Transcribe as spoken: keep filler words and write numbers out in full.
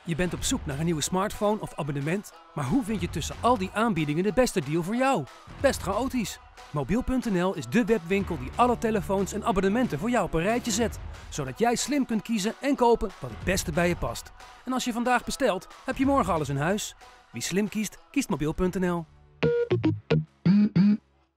Je bent op zoek naar een nieuwe smartphone of abonnement, maar hoe vind je tussen al die aanbiedingen de beste deal voor jou? Best chaotisch. Mobiel punt n l is de webwinkel die alle telefoons en abonnementen voor jou op een rijtje zet, zodat jij slim kunt kiezen en kopen wat het beste bij je past. En als je vandaag bestelt, heb je morgen alles in huis. Wie slim kiest, kiest Mobiel punt n l.